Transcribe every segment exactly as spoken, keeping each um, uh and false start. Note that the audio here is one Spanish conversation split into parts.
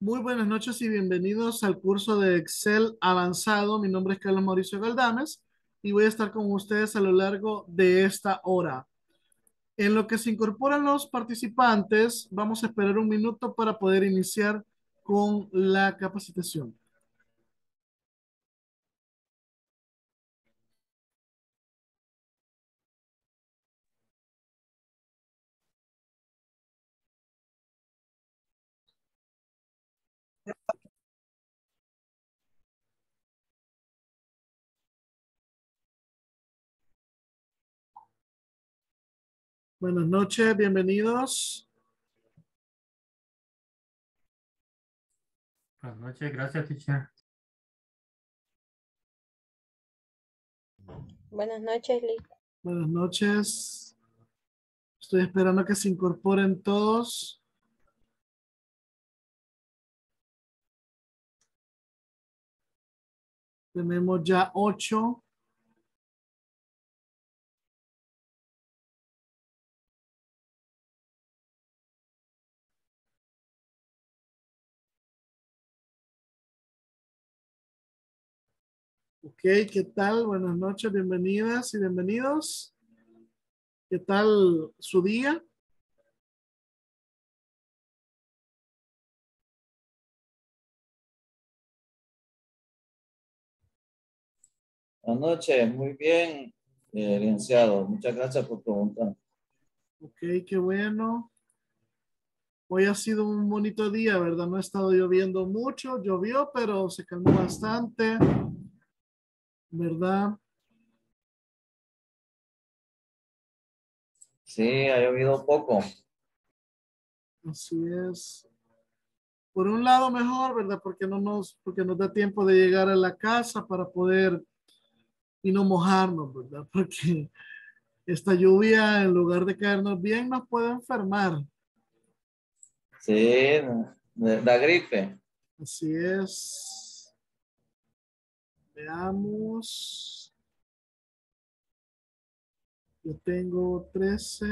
Muy buenas noches y bienvenidos al curso de Excel avanzado. Mi nombre es Carlos Mauricio Galdames y voy a estar con ustedes a lo largo de esta hora. En lo que se incorporan los participantes, vamos a esperar un minuto para poder iniciar con la capacitación. Buenas noches, bienvenidos. Buenas noches, gracias, teacher. Buenas noches, Lee. Buenas noches. Estoy esperando que se incorporen todos. Tenemos ya ocho. Ok, ¿qué tal? Buenas noches, bienvenidas y bienvenidos. ¿Qué tal su día? Buenas noches, muy bien, eh, licenciado. Muchas gracias por preguntar. Ok, qué bueno. Hoy ha sido un bonito día, ¿verdad? No ha estado lloviendo mucho, llovió, pero se calmó bastante, ¿verdad? Sí, ha llovido poco. Así es. Por un lado mejor, ¿verdad? Porque no nos, porque nos da tiempo de llegar a la casa para poder y no mojarnos, ¿verdad? Porque esta lluvia, en lugar de caernos bien, nos puede enfermar. Sí, da da gripe. Así es. Veamos. Yo tengo trece.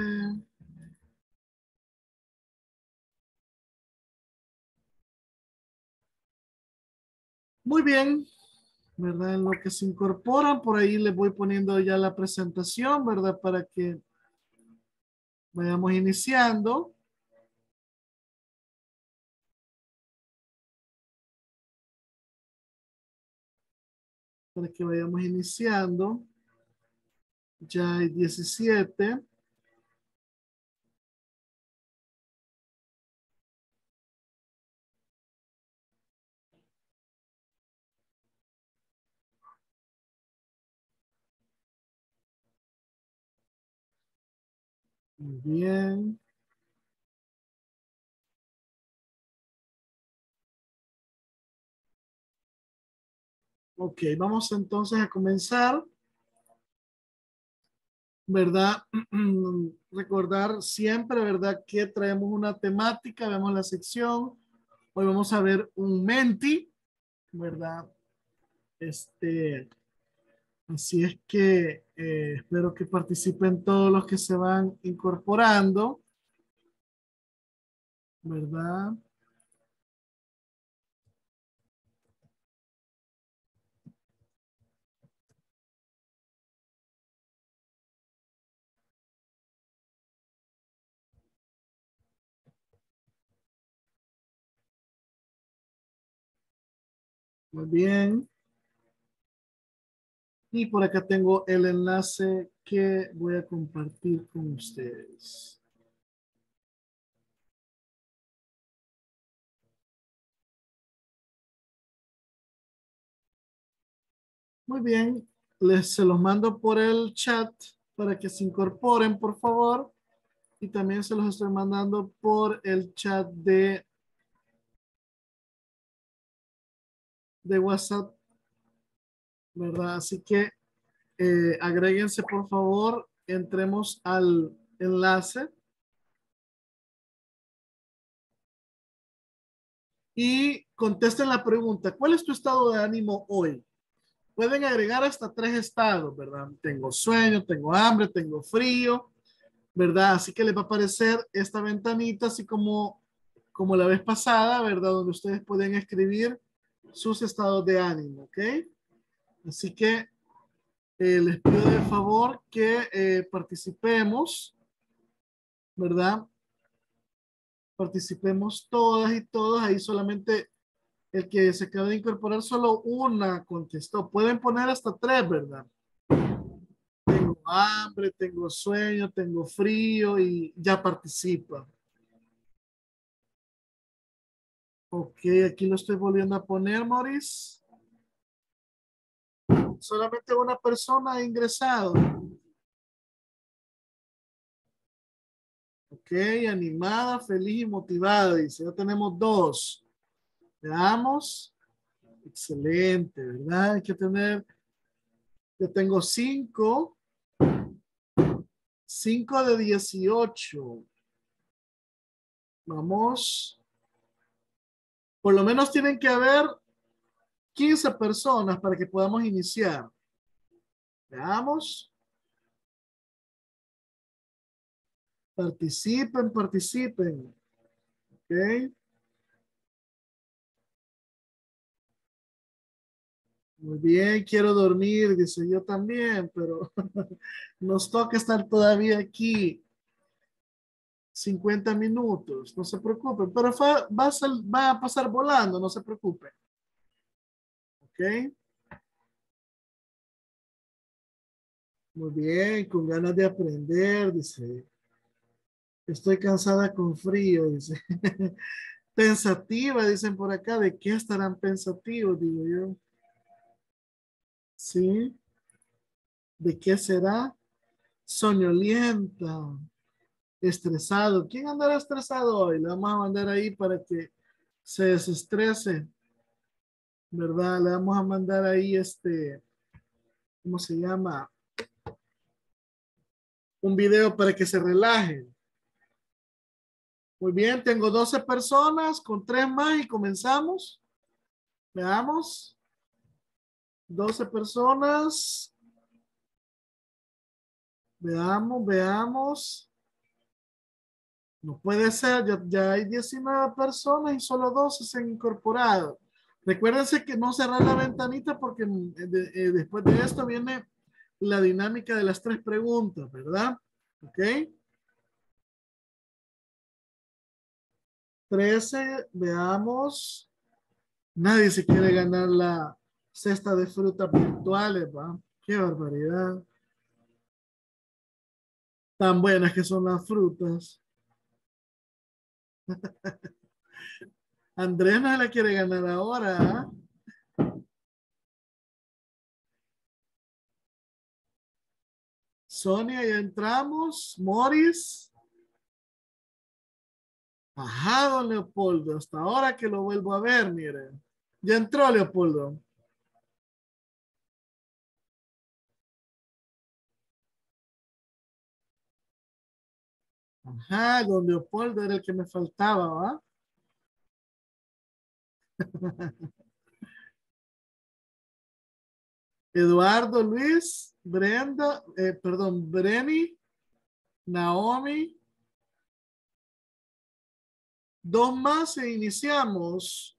Muy bien, ¿verdad? En lo que se incorporan, por ahí les voy poniendo ya la presentación, ¿verdad? Para que vayamos iniciando. Para que vayamos iniciando. Ya hay diecisiete. Muy bien. Ok, vamos entonces a comenzar, ¿verdad? Recordar siempre, ¿verdad? Que traemos una temática, vemos la sección. Hoy vamos a ver un Menti, ¿verdad? Este, así es que eh, espero que participen todos los que se van incorporando, ¿verdad? Muy bien. Y por acá tengo el enlace que voy a compartir con ustedes. Muy bien. Les se los mando por el chat para que se incorporen, por favor. Y también se los estoy mandando por el chat de, de WhatsApp, ¿verdad? Así que eh, agréguense, por favor. Entremos al enlace. Y contesten la pregunta, ¿cuál es tu estado de ánimo hoy? Pueden agregar hasta tres estados, ¿verdad? Tengo sueño, tengo hambre, tengo frío, ¿verdad? Así que les va a aparecer esta ventanita, así como como la vez pasada, ¿verdad? Donde ustedes pueden escribir sus estados de ánimo, ¿ok? Así que eh, les pido de favor que eh, participemos, ¿verdad? Participemos todas y todos. Ahí solamente el que se acaba de incorporar, solo una contestó. Pueden poner hasta tres, ¿verdad? Tengo hambre, tengo sueño, tengo frío y ya participa. Ok, aquí lo estoy volviendo a poner, Maurice. Solamente una persona ha ingresado. Ok, animada, feliz y motivada. Dice, ya tenemos dos. Veamos. Excelente, ¿verdad? Hay que tener, yo tengo cinco. Cinco de dieciocho. Vamos. Por lo menos tienen que haber quince personas para que podamos iniciar. Veamos. Participen, participen. Ok. Muy bien, quiero dormir, dice yo también, pero nos toca estar todavía aquí cincuenta minutos, no se preocupen, pero fa- va a, sal- va a pasar volando, no se preocupen. Ok, muy bien, con ganas de aprender, dice. Estoy cansada con frío, dice. Pensativa, dicen por acá, ¿de qué estarán pensativos? Digo yo. ¿Sí? ¿De qué será? Soñolienta, estresado. ¿Quién andará estresado hoy? Le vamos a mandar ahí para que se desestrese, ¿verdad? Le vamos a mandar ahí este, ¿cómo se llama? Un video para que se relaje. Muy bien, tengo doce personas con tres más y comenzamos. Veamos. doce personas. Veamos, veamos. No puede ser, ya, ya hay diecinueve personas y solo doce se han incorporado. Recuérdense que no cerrar la ventanita porque de, eh, después de esto viene la dinámica de las tres preguntas, ¿verdad? Ok. trece, veamos. Nadie se quiere ganar la cesta de frutas virtuales, ¿va? Qué barbaridad. Tan buenas que son las frutas. Andrés no se la quiere ganar ahora, ¿ah? Sonia, ya entramos. Morris. Ajá, don Leopoldo. Hasta ahora que lo vuelvo a ver, miren. Ya entró Leopoldo. Ajá, don Leopoldo era el que me faltaba, ¿va? Eduardo, Luis, Brenda, eh, perdón, Breni, Naomi. Dos más e iniciamos.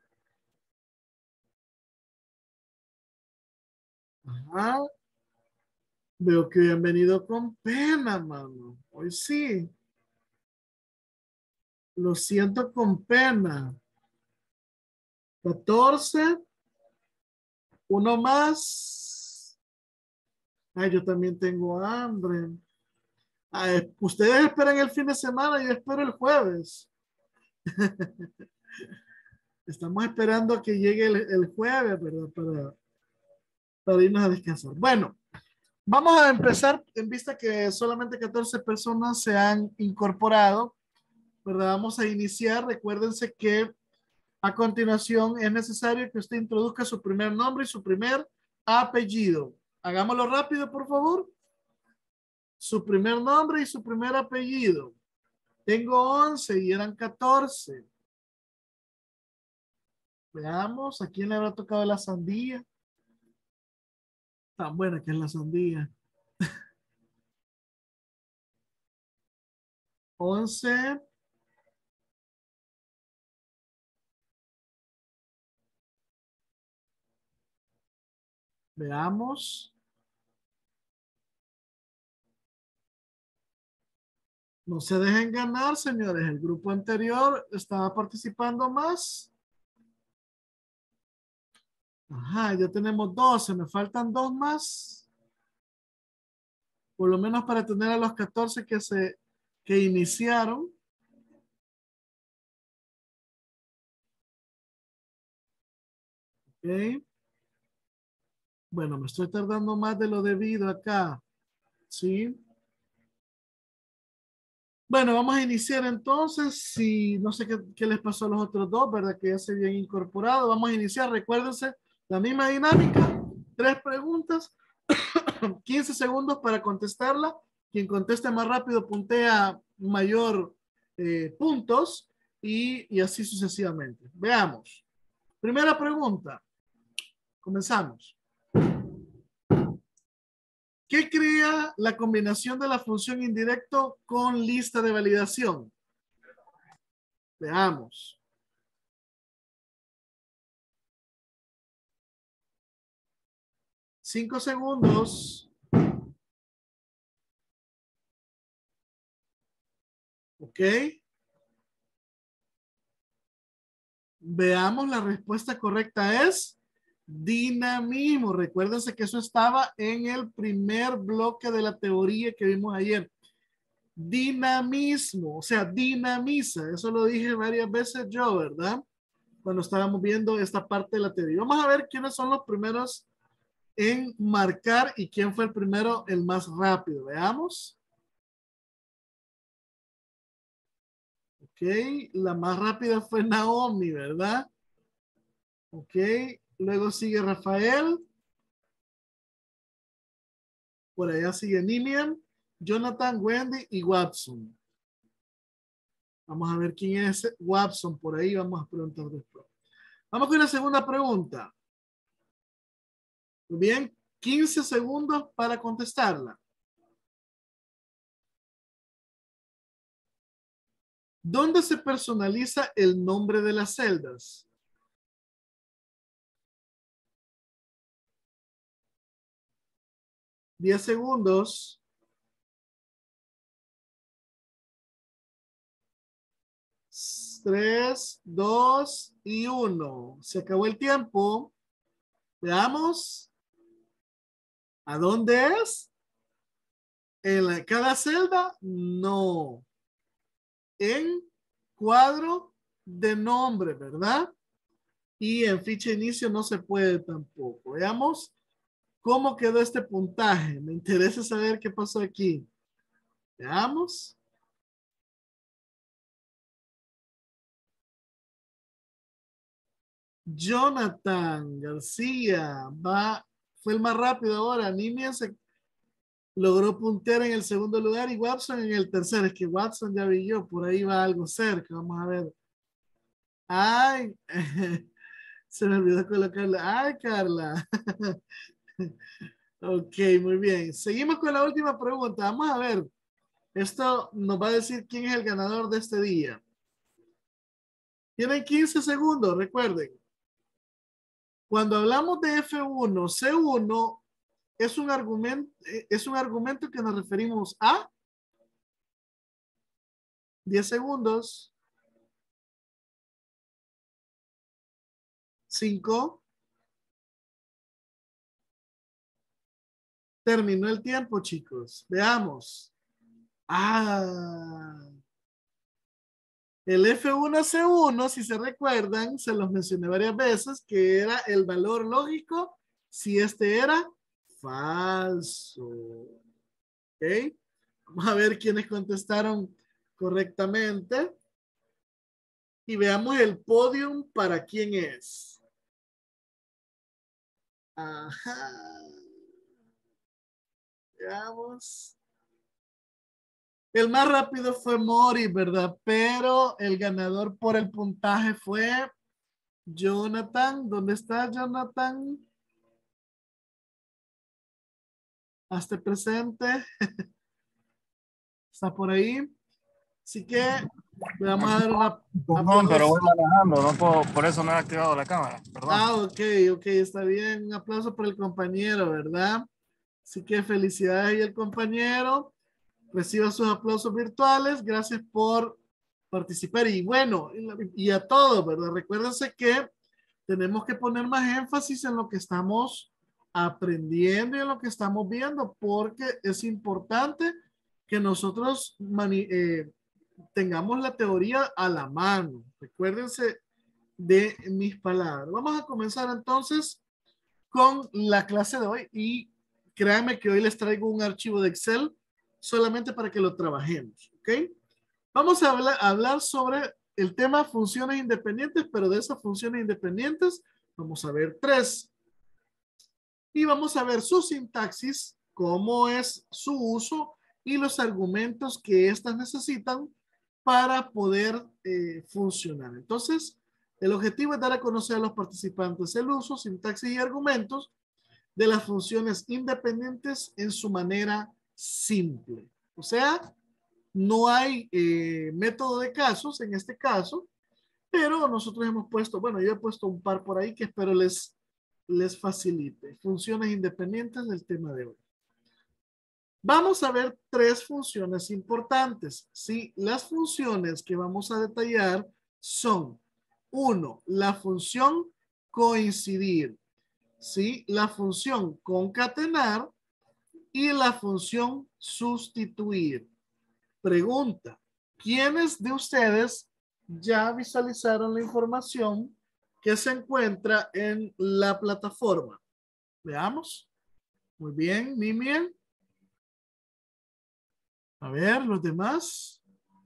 Ajá. Veo que han venido con pena, mano. Hoy sí. Lo siento con pena. catorce. Uno más. Ay, yo también tengo hambre. Ay, ustedes esperan el fin de semana, yo espero el jueves. Estamos esperando a que llegue el, el jueves, ¿verdad? Para, para irnos a descansar. Bueno, vamos a empezar en vista que solamente catorce personas se han incorporado, ¿verdad? Vamos a iniciar. Recuérdense que a continuación es necesario que usted introduzca su primer nombre y su primer apellido. Hagámoslo rápido, por favor. Su primer nombre y su primer apellido. Tengo once y eran catorce. Veamos, ¿a quién le habrá tocado la sandía? Tan buena que es la sandía. once. Veamos. No se dejen ganar, señores. El grupo anterior estaba participando más. Ajá, ya tenemos doce. Me faltan dos más. Por lo menos para tener a los catorce que se que iniciaron. Ok. Bueno, me estoy tardando más de lo debido acá. ¿Sí? Bueno, vamos a iniciar entonces. Si no sé qué, qué les pasó a los otros dos, ¿verdad? Que ya se habían incorporado. Vamos a iniciar. Recuérdense la misma dinámica. Tres preguntas. quince segundos para contestarla. Quien conteste más rápido puntea mayor eh, puntos y, y así sucesivamente. Veamos. Primera pregunta. Comenzamos. ¿Qué crea la combinación de la función indirecto con lista de validación? Veamos. Cinco segundos. Ok. Veamos, la respuesta correcta es dinamismo. Recuérdense que eso estaba en el primer bloque de la teoría que vimos ayer. Dinamismo, o sea, dinamiza. Eso lo dije varias veces yo, ¿verdad? Cuando estábamos viendo esta parte de la teoría. Vamos a ver quiénes son los primeros en marcar y quién fue el primero, el más rápido. Veamos. Ok, la más rápida fue Naomi, ¿verdad? Ok, luego sigue Rafael. Por allá sigue Nimian, Jonathan, Wendy y Watson. Vamos a ver quién es Watson por ahí. Vamos a preguntar después. Vamos con la segunda pregunta. Muy bien, quince segundos para contestarla. ¿Dónde se personaliza el nombre de las celdas? diez segundos. tres, dos y uno. Se acabó el tiempo. Veamos. ¿A dónde es? ¿En la, cada celda? No. En cuadro de nombre, ¿verdad? Y en ficha de inicio no se puede tampoco. Veamos cómo quedó este puntaje. Me interesa saber qué pasó aquí. Veamos. Jonathan García va, fue el más rápido ahora. Nimian se logró puntear en el segundo lugar y Watson en el tercero. Es que Watson ya vi yo, por ahí va algo cerca. Vamos a ver. Ay, se me olvidó colocarle. Ay, Carla. Ok, muy bien. Seguimos con la última pregunta. Vamos a ver. Esto nos va a decir quién es el ganador de este día. Tienen quince segundos, recuerden. Cuando hablamos de F uno, C uno es un argumento, es un argumento que nos referimos a diez segundos. cinco. Terminó el tiempo, chicos. Veamos. Ah. El F uno C uno, si se recuerdan, se los mencioné varias veces, que era el valor lógico si este era falso. ¿Ok? Vamos a ver quiénes contestaron correctamente. Y veamos el podium para quién es. Ajá. Veamos. El más rápido fue Mori, ¿verdad? Pero el ganador por el puntaje fue Jonathan. ¿Dónde está Jonathan? Hasta presente. Está por ahí. Así que Le vamos a dar una Perdón, pero voy manejando, no puedo, por eso no he activado la cámara. Perdón. Ah, ok, ok, está bien. Un aplauso para el compañero, ¿verdad? Así que felicidades y el compañero. Reciba sus aplausos virtuales. Gracias por participar. Y bueno, y a todos, ¿verdad? Recuérdense que tenemos que poner más énfasis en lo que estamos aprendiendo y en lo que estamos viendo, porque es importante que nosotros mani eh, tengamos la teoría a la mano. Recuérdense de mis palabras. Vamos a comenzar entonces con la clase de hoy y créanme que hoy les traigo un archivo de Excel solamente para que lo trabajemos, ¿ok? Vamos a hablar, a hablar sobre el tema funciones independientes, pero de esas funciones independientes vamos a ver tres. Y vamos a ver su sintaxis, cómo es su uso y los argumentos que éstas necesitan para poder eh, funcionar. Entonces, el objetivo es dar a conocer a los participantes el uso, sintaxis y argumentos de las funciones independientes en su manera simple. O sea, no hay eh, método de casos en este caso, pero nosotros hemos puesto, bueno, yo he puesto un par por ahí que espero les, les facilite. Funciones independientes del tema de hoy. Vamos a ver tres funciones importantes. Sí, las funciones que vamos a detallar son, uno, la función coincidir, ¿sí? La función concatenar y la función sustituir. Pregunta, ¿quiénes de ustedes ya visualizaron la información que se encuentra en la plataforma? Veamos. Muy bien, Mimiel. A ver, los demás.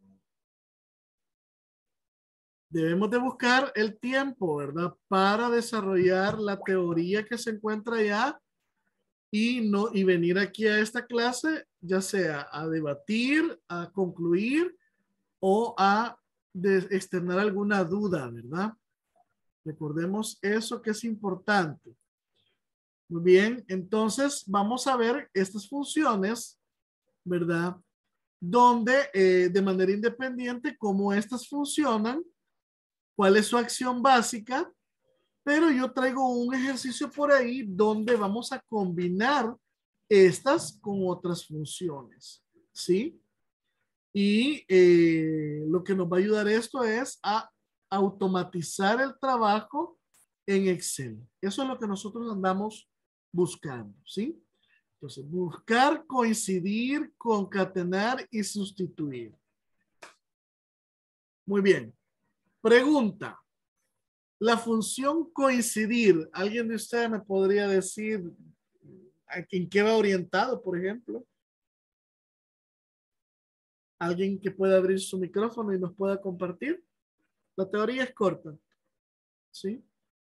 Debemos de buscar el tiempo, ¿verdad? Para desarrollar la teoría que se encuentra allá y, no, y venir aquí a esta clase, ya sea a debatir, a concluir o a de externar alguna duda, ¿verdad? Recordemos eso que es importante. Muy bien, entonces vamos a ver estas funciones, ¿verdad? Donde eh, de manera independiente, cómo estas funcionan, cuál es su acción básica, pero yo traigo un ejercicio por ahí donde vamos a combinar estas con otras funciones, ¿sí? Y eh, lo que nos va a ayudar esto es a automatizar el trabajo en Excel. Eso es lo que nosotros andamos buscando, ¿sí? Entonces, buscar, coincidir, concatenar y sustituir. Muy bien. Pregunta. La función coincidir, ¿alguien de ustedes me podría decir en qué va orientado, por ejemplo? ¿Alguien que pueda abrir su micrófono y nos pueda compartir? La teoría es corta. ¿Sí?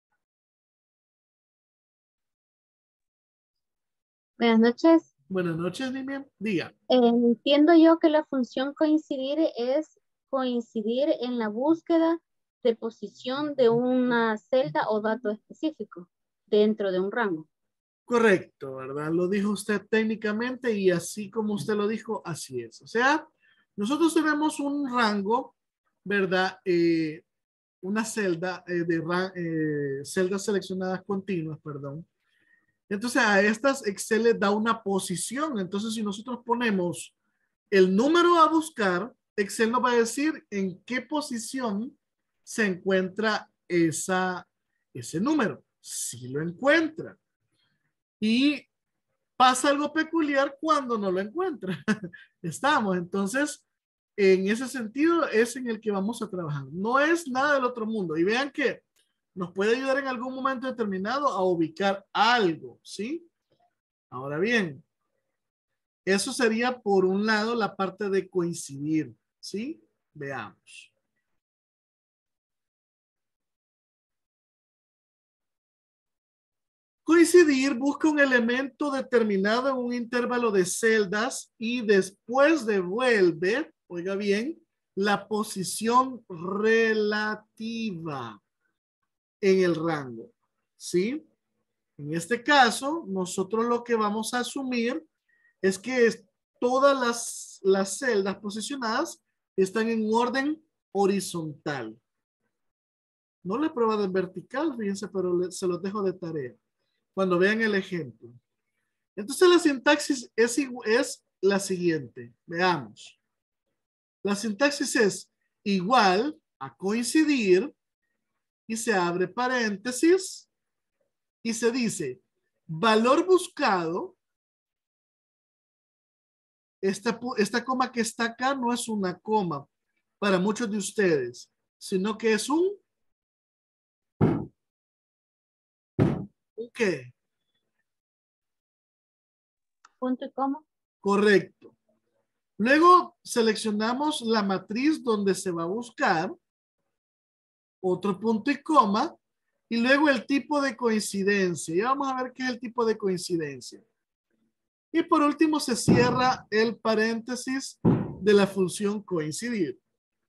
Buenas noches. Buenas noches, Nimian. Diga. Eh, entiendo yo que la función coincidir es coincidir en la búsqueda de posición de una celda o dato específico dentro de un rango. Correcto, ¿verdad? Lo dijo usted técnicamente y así como usted lo dijo, así es. O sea, nosotros tenemos un rango, ¿verdad? Eh, una celda eh, de eh, celdas seleccionadas continuas, perdón. Entonces a estas Excel les da una posición. Entonces si nosotros ponemos el número a buscar, Excel nos va a decir en qué posición se encuentra esa, ese número. Si lo encuentra. Y pasa algo peculiar cuando no lo encuentra. Estamos, entonces, en ese sentido es en el que vamos a trabajar. No es nada del otro mundo. Y vean que nos puede ayudar en algún momento determinado a ubicar algo, ¿sí? Ahora bien, eso sería por un lado la parte de coincidir, ¿sí? Veamos. Coincidir busca un elemento determinado en un intervalo de celdas y después devuelve, oiga bien, la posición relativa en el rango, ¿sí? En este caso, nosotros lo que vamos a asumir es que es, todas las, las celdas posicionadas están en orden horizontal. No le he probado en vertical, fíjense, pero le, se los dejo de tarea. Cuando vean el ejemplo. Entonces la sintaxis es, es la siguiente. Veamos. La sintaxis es igual a coincidir y se abre paréntesis y se dice valor buscado. Esta, esta coma que está acá no es una coma para muchos de ustedes, sino que es un ¿un qué? Punto y coma. Correcto. Luego seleccionamos la matriz donde se va a buscar otro punto y coma y luego el tipo de coincidencia. Ya vamos a ver qué es el tipo de coincidencia. Y por último se cierra el paréntesis de la función coincidir.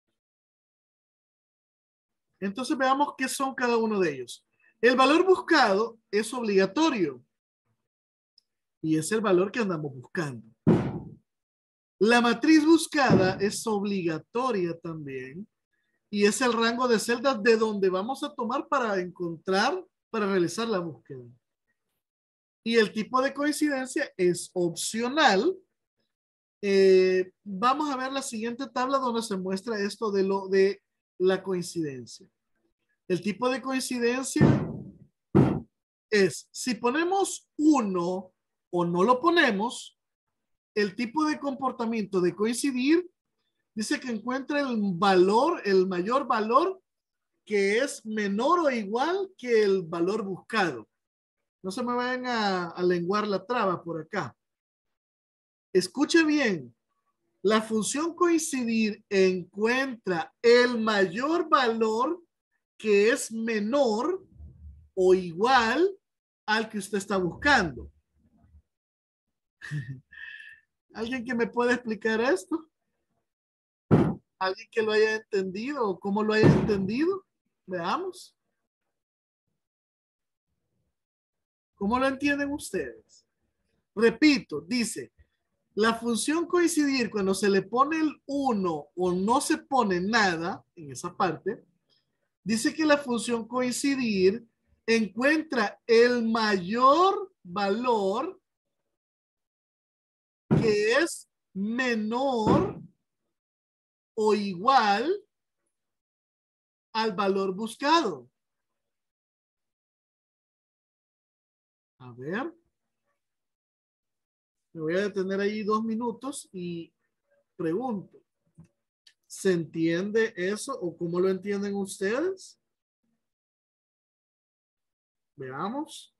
Entonces veamos qué son cada uno de ellos. El valor buscado es obligatorio y es el valor que andamos buscando. La matriz buscada es obligatoria también y es el rango de celdas de donde vamos a tomar para encontrar, para realizar la búsqueda. Y el tipo de coincidencia es opcional. Eh, vamos a ver la siguiente tabla donde se muestra esto de, lo, de la coincidencia. El tipo de coincidencia es, si ponemos uno o no lo ponemos, el tipo de comportamiento de coincidir dice que encuentra el valor, el mayor valor que es menor o igual que el valor buscado. No se me vayan a, a lenguar la traba por acá. Escuche bien. La función coincidir encuentra el mayor valor que es menor o igual al que usted está buscando. ¿Alguien que me pueda explicar esto? ¿Alguien que lo haya entendido o cómo lo haya entendido? Veamos. ¿Cómo lo entienden ustedes? Repito, dice, la función coincidir cuando se le pone el uno o no se pone nada en esa parte, dice que la función coincidir encuentra el mayor valor que es menor o igual al valor buscado. A ver. Me voy a detener ahí dos minutos y pregunto. ¿Se entiende eso o cómo lo entienden ustedes? Veamos.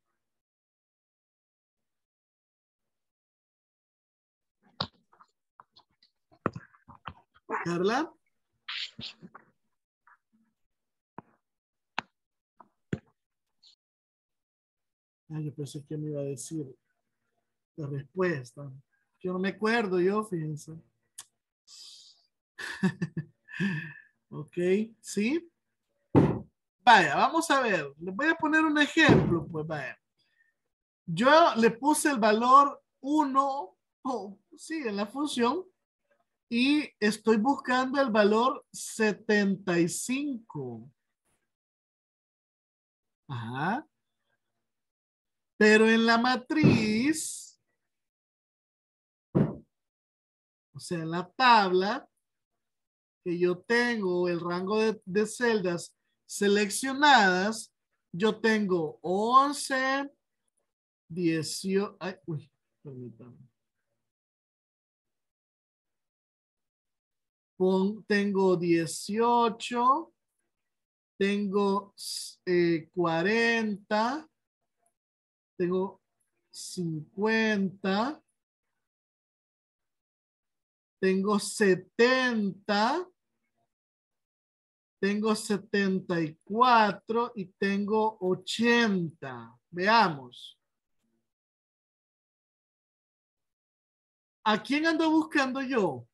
Carla. Ah, yo pensé que me iba a decir la respuesta. Yo no me acuerdo yo, fíjense. Ok, ¿sí? Vaya, vamos a ver. Les voy a poner un ejemplo, pues vaya. Yo le puse el valor uno, oh, sí, en la función, y estoy buscando el valor setenta y cinco. Ajá. Pero en la matriz, o sea, en la tabla que yo tengo, el rango de, de celdas seleccionadas, yo tengo once, dieciocho, ay, uy, permítame. Pon, tengo dieciocho, tengo eh, cuarenta, tengo cincuenta, tengo setenta, tengo setenta y cuatro y tengo ochenta. Veamos. ¿A quién ando buscando yo?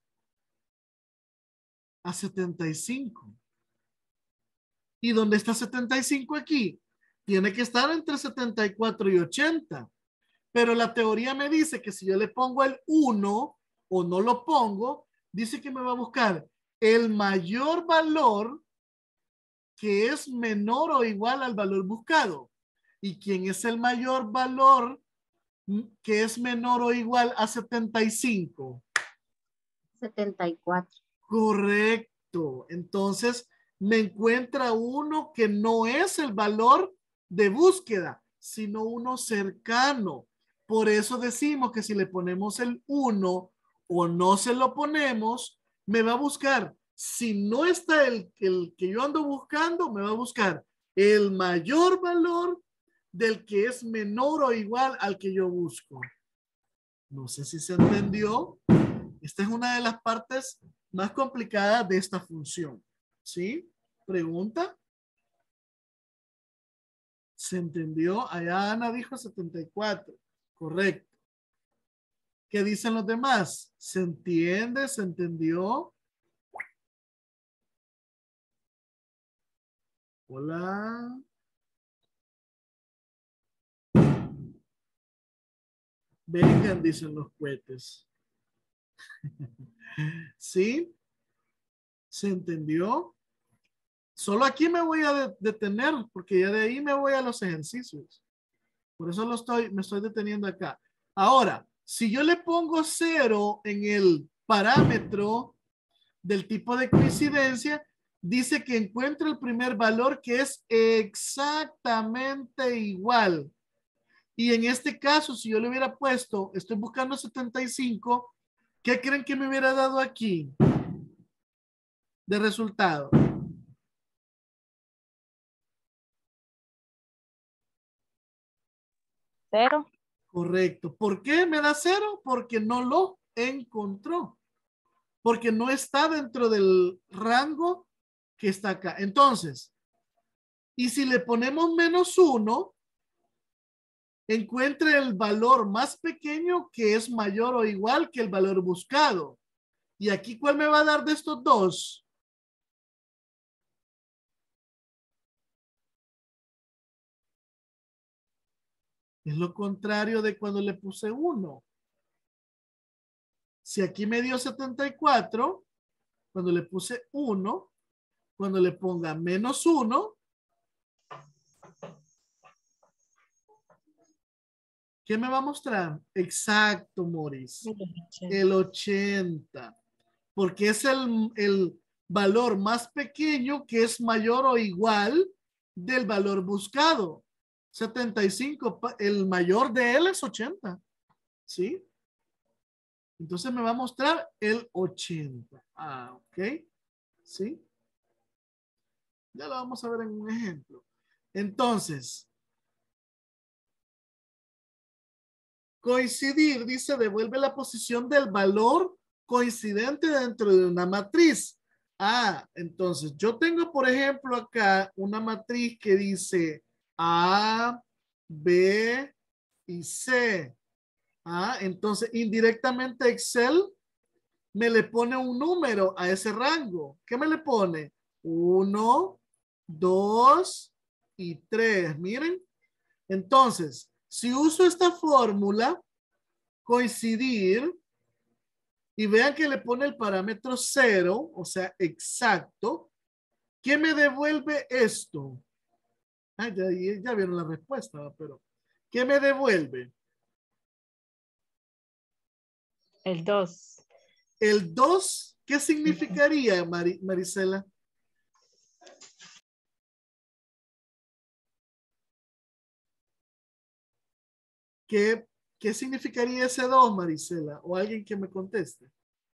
A setenta y cinco. ¿Y dónde está setenta y cinco aquí? Tiene que estar entre setenta y cuatro y ochenta. Pero la teoría me dice que si yo le pongo el uno o no lo pongo, dice que me va a buscar el mayor valor que es menor o igual al valor buscado. ¿Y quién es el mayor valor que es menor o igual a setenta y cinco? setenta y cuatro. Correcto. Entonces me encuentra uno que no es el valor de búsqueda, sino uno cercano. Por eso decimos que si le ponemos el uno o no se lo ponemos, me va a buscar. Si no está el, el que yo ando buscando, me va a buscar el mayor valor del que es menor o igual al que yo busco. No sé si se entendió. Esta es una de las partes más complicadas de esta función. ¿Sí? ¿Pregunta? ¿Se entendió? Allá Ana dijo setenta y cuatro. Correcto. ¿Qué dicen los demás? ¿Se entiende? ¿Se entendió? Hola. Vengan, dicen los cohetes. ¿Sí? ¿Se entendió? Solo aquí me voy a detener porque ya de ahí me voy a los ejercicios. Por eso lo estoy, me estoy deteniendo acá. Ahora, si yo le pongo cero en el parámetro del tipo de coincidencia, dice que encuentra el primer valor que es exactamente igual. Y en este caso, si yo le hubiera puesto, estoy buscando setenta y cinco, ¿qué creen que me hubiera dado aquí de resultado? Cero. Correcto. ¿Por qué me da cero? Porque no lo encontró. Porque no está dentro del rango que está acá. Entonces, y si le ponemos menos uno, encuentre el valor más pequeño que es mayor o igual que el valor buscado. ¿Y aquí cuál me va a dar de estos dos? Es lo contrario de cuando le puse uno. Si aquí me dio setenta y cuatro, cuando le puse uno, cuando le ponga menos uno, ¿qué me va a mostrar? Exacto, Moris. El ochenta. Porque es el, el valor más pequeño que es mayor o igual del valor buscado. setenta y cinco, el mayor de él es ochenta. ¿Sí? Entonces me va a mostrar el ochenta. Ah, ok. ¿Sí? Ya lo vamos a ver en un ejemplo. Entonces, coincidir, dice, devuelve la posición del valor coincidente dentro de una matriz. Ah, entonces yo tengo, por ejemplo, acá una matriz que dice A, B y C. Ah, entonces indirectamente Excel me le pone un número a ese rango. ¿Qué me le pone? Uno, dos y tres. Miren. Entonces, si uso esta fórmula, coincidir, y vean que le pone el parámetro cero, o sea, exacto, ¿qué me devuelve esto? Ay, ya, ya vieron la respuesta, pero ¿qué me devuelve? El dos. El dos, ¿qué significaría, Mari, Marisela? ¿Qué, ¿Qué significaría ese dos, Marisela? O alguien que me conteste.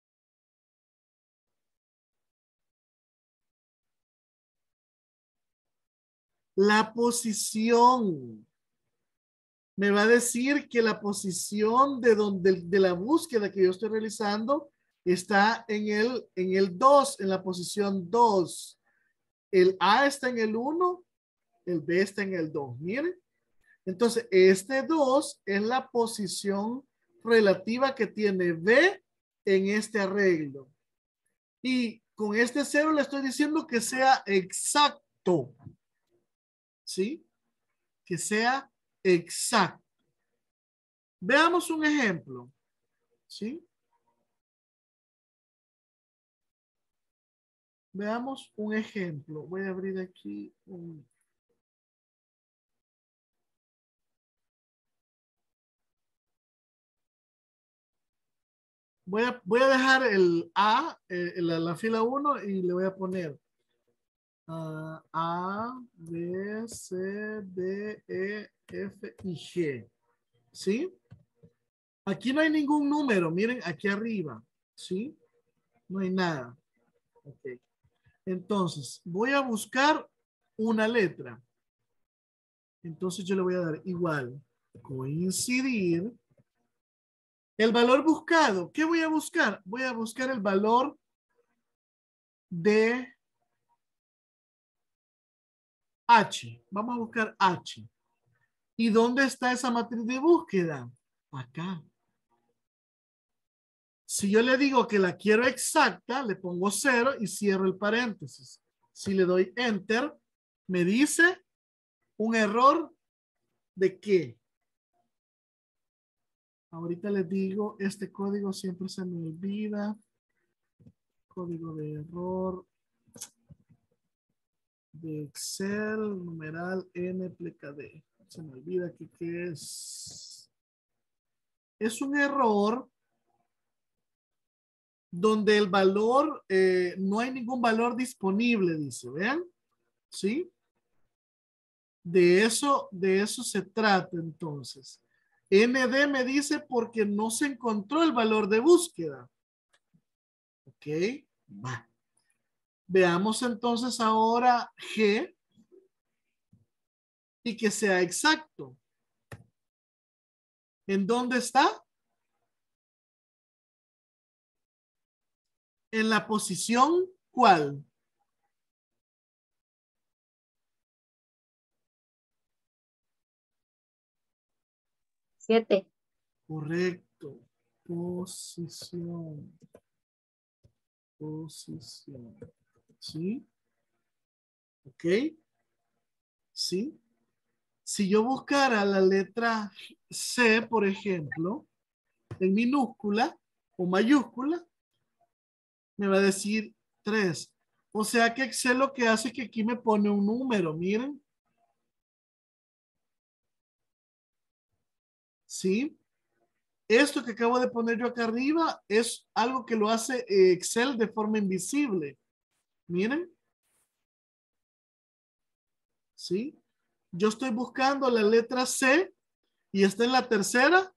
La posición. Me va a decir que la posición de donde de la búsqueda que yo estoy realizando está en el en el dos, en la posición dos. El A está en el uno, el B está en el dos. Miren. Entonces, este dos es la posición relativa que tiene B en este arreglo. Y con este cero le estoy diciendo que sea exacto. ¿Sí? Que sea exacto. Veamos un ejemplo. ¿Sí? Veamos un ejemplo. Voy a abrir aquí un... Voy a, voy a dejar el A, eh, la, la fila uno y le voy a poner uh, A, B, C, D, E, F y G. ¿Sí? Aquí no hay ningún número. Miren, aquí arriba. ¿Sí? No hay nada. Ok. Entonces, voy a buscar una letra. Entonces yo le voy a dar igual. Coincidir. El valor buscado. ¿Qué voy a buscar? Voy a buscar el valor de H. Vamos a buscar H. ¿Y dónde está esa matriz de búsqueda? Acá. Si yo le digo que la quiero exacta, le pongo cero y cierro el paréntesis. Si le doy enter, me dice un error de qué. Ahorita les digo, este código siempre se me olvida. Código de error de Excel, numeral N pleca D. Se me olvida que qué es. Es un error donde el valor, eh, no hay ningún valor disponible, dice, ¿vean? ¿Sí? De eso, de eso se trata entonces. N D me dice porque no se encontró el valor de búsqueda. Ok, va. Veamos entonces ahora G y que sea exacto. ¿En dónde está? En la posición, ¿cuál? Siete. Correcto. Posición. Posición. ¿Sí? ¿Ok? ¿Sí? Si yo buscara la letra C, por ejemplo, en minúscula o mayúscula, me va a decir tres. O sea que Excel lo que hace es que aquí me pone un número, miren. ¿Sí? Esto que acabo de poner yo acá arriba es algo que lo hace Excel de forma invisible. Miren. ¿Sí? Yo estoy buscando la letra C y está en la tercera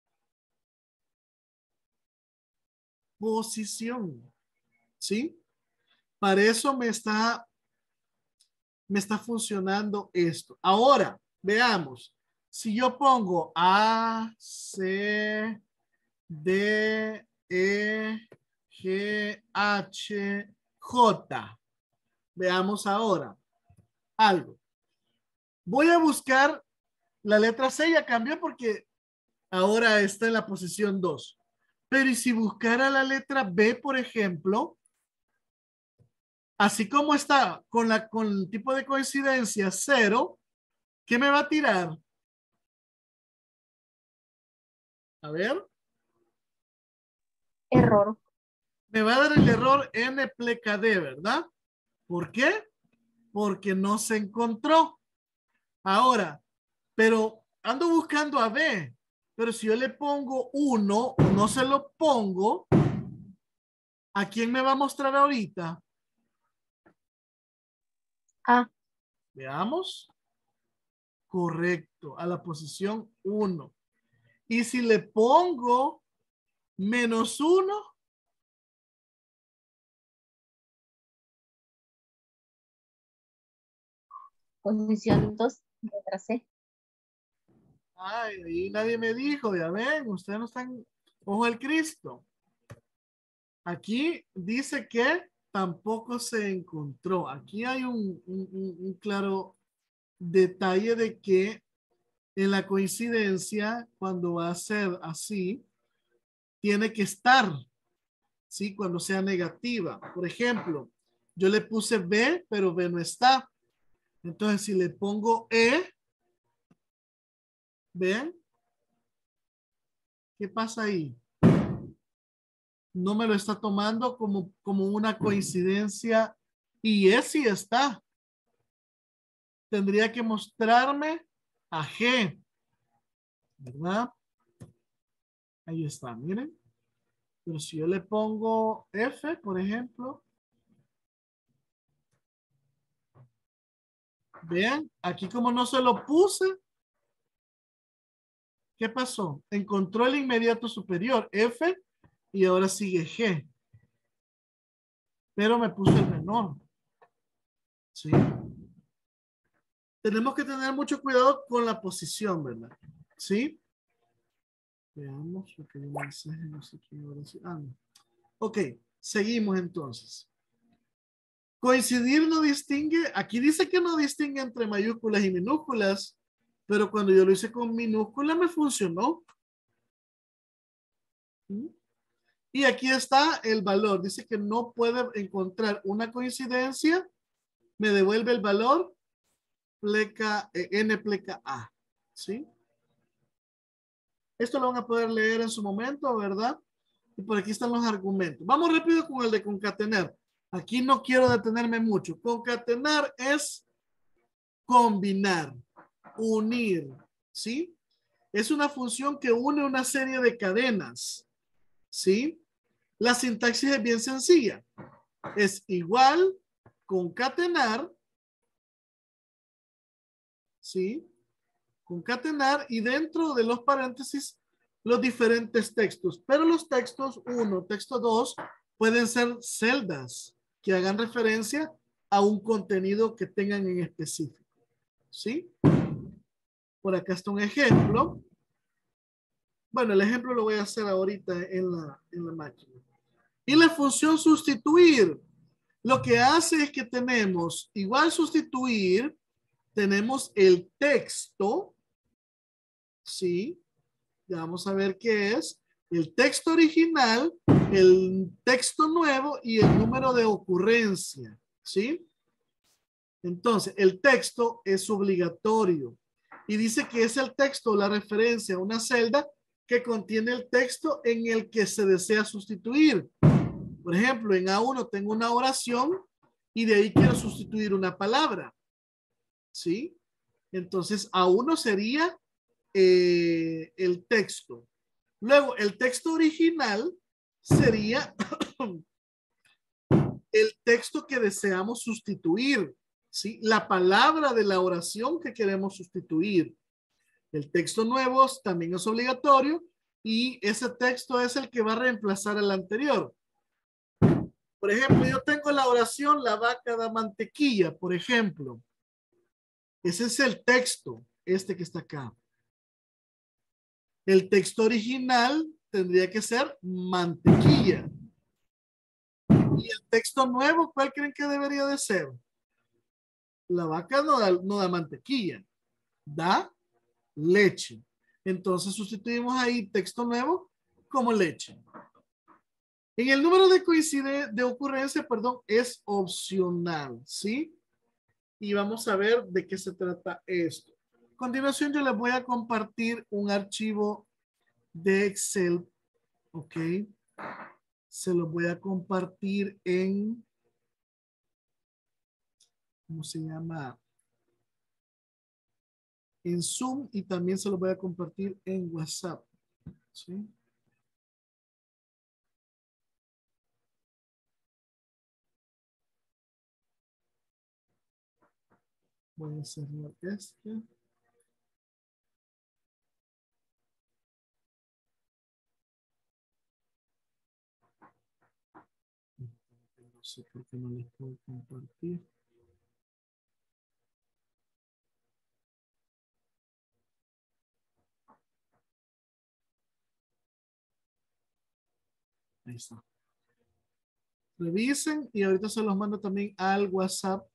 posición. ¿Sí? Para eso me está, me está funcionando esto. Ahora, veamos. Si yo pongo A, C, D, E, G, H, J. Veamos ahora algo. Voy a buscar la letra C, ya cambió porque ahora está en la posición dos. Pero ¿y si buscara la letra B, por ejemplo? Así como está con, la, con el tipo de coincidencia cero, ¿qué me va a tirar? A ver. Error. Me va a dar el error N pleca D, ¿verdad? ¿Por qué? Porque no se encontró. Ahora, pero ando buscando a B. Pero si yo le pongo uno, no se lo pongo, ¿a quién me va a mostrar ahorita? A. Veamos. Correcto, a la posición uno. Y si le pongo menos uno, Posición dos. Letra C. ay, ahí nadie me dijo, ya ven, ustedes no están, ojo al Cristo. Aquí dice que tampoco se encontró. Aquí hay un, un, un claro detalle de que en la coincidencia, cuando va a ser así, tiene que estar, ¿sí? Cuando sea negativa. Por ejemplo, yo le puse B, pero B no está. Entonces, si le pongo E, ¿ven? ¿Qué pasa ahí? No me lo está tomando como, como una coincidencia Y E sí está. Tendría que mostrarme a G. ¿Verdad? Ahí está, miren. Pero si yo le pongo F, por ejemplo. Vean, aquí como no se lo puse. ¿Qué pasó? Encontró el inmediato superior, F, y ahora sigue G. Pero me puso el menor. ¿Sí? Tenemos que tener mucho cuidado con la posición, ¿verdad? ¿Sí? Veamos, porque hay un mensaje, no sé quién ahora sí. Ah, no. Ok, seguimos entonces. Coincidir no distingue, aquí dice que no distingue entre mayúsculas y minúsculas, pero cuando yo lo hice con minúscula me funcionó. ¿Mm? Y aquí está el valor. Dice que no puede encontrar una coincidencia. Me devuelve el valor pleca, eh, n pleca a. ¿Sí? Esto lo van a poder leer en su momento, ¿verdad? Y por aquí están los argumentos. Vamos rápido con el de concatenar. Aquí no quiero detenerme mucho. Concatenar es combinar, unir, ¿sí? Es una función que une una serie de cadenas, ¿sí? La sintaxis es bien sencilla. Es igual, concatenar, ¿sí? Concatenar y dentro de los paréntesis los diferentes textos. Pero los textos uno, texto dos, pueden ser celdas que hagan referencia a un contenido que tengan en específico, ¿sí? Por acá está un ejemplo. Bueno, el ejemplo lo voy a hacer ahorita en la, en la máquina. Y la función sustituir, lo que hace es que tenemos, igual sustituir, tenemos el texto, ¿sí? Ya vamos a ver qué es. El texto original, el texto nuevo y el número de ocurrencia, ¿sí? Entonces, el texto es obligatorio y dice que es el texto la referencia a una celda que contiene el texto en el que se desea sustituir. Por ejemplo, en A uno tengo una oración y de ahí quiero sustituir una palabra, ¿sí? Entonces, A uno sería eh, el texto. Luego, el texto original sería el texto que deseamos sustituir, ¿sí? La palabra de la oración que queremos sustituir. El texto nuevo también es obligatorio y ese texto es el que va a reemplazar al anterior. Por ejemplo, yo tengo la oración, la vaca da mantequilla, por ejemplo. Ese es el texto, este que está acá. El texto original tendría que ser mantequilla. Y el texto nuevo, ¿cuál creen que debería de ser? La vaca no da, no da mantequilla, da leche. Entonces sustituimos ahí texto nuevo como leche. En el número de coincide de ocurrencia, perdón, es opcional, ¿sí? Y vamos a ver de qué se trata esto. A continuación yo les voy a compartir un archivo de Excel, ¿ok? Se lo voy a compartir en, ¿cómo se llama? En Zoom y también se lo voy a compartir en WhatsApp, ¿sí? Voy a cerrar este. No sé por qué no les puedo compartir. Ahí está. Revisen y ahorita se los mando también al WhatsApp.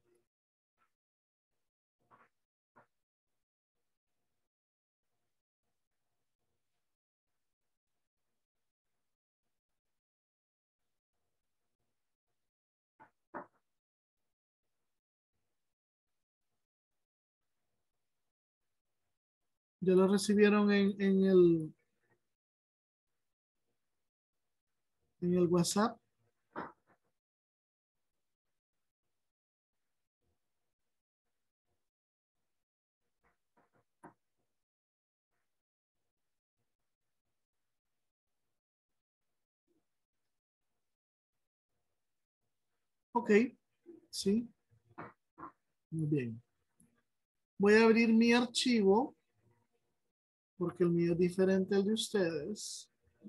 Ya lo recibieron en, en el en el WhatsApp. Ok, sí. Muy bien. Voy a abrir mi archivo porque el mío es diferente al de ustedes.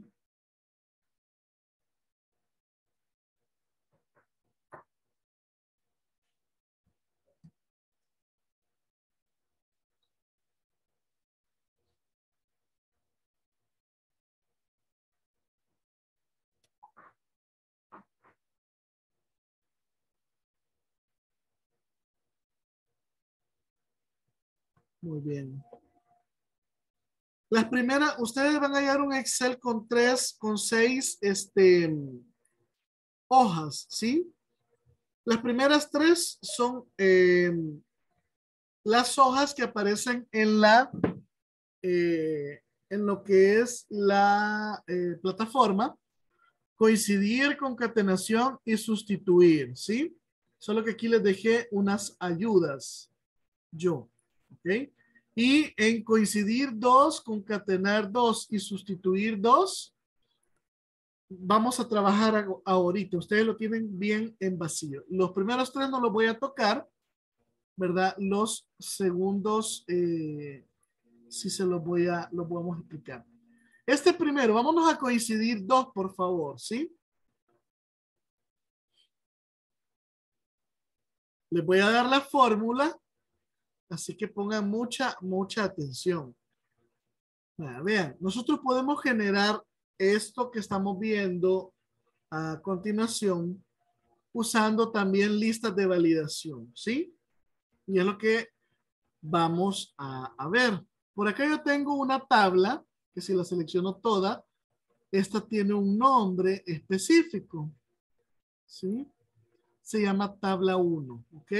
Muy bien. Las primeras, ustedes van a hallar un Excel con tres, con seis este, hojas, ¿sí? Las primeras tres son eh, las hojas que aparecen en la, eh, en lo que es la eh, plataforma. Coincidir, concatenación y sustituir, ¿sí? Solo que aquí les dejé unas ayudas, yo, ¿ok? Y en coincidir dos, concatenar dos y sustituir dos, vamos a trabajar ahorita. Ustedes lo tienen bien en vacío. Los primeros tres no los voy a tocar, ¿verdad? Los segundos, eh, sí se los voy a, los vamos a explicar. Este primero, vámonos a coincidir dos, por favor, ¿sí? Les voy a dar la fórmula, así que pongan mucha, mucha atención. Vean, nosotros podemos generar esto que estamos viendo a continuación usando también listas de validación, ¿sí? Y es lo que vamos a, a ver. Por acá yo tengo una tabla que si la selecciono toda, esta tiene un nombre específico, ¿sí? Se llama tabla uno, ¿ok?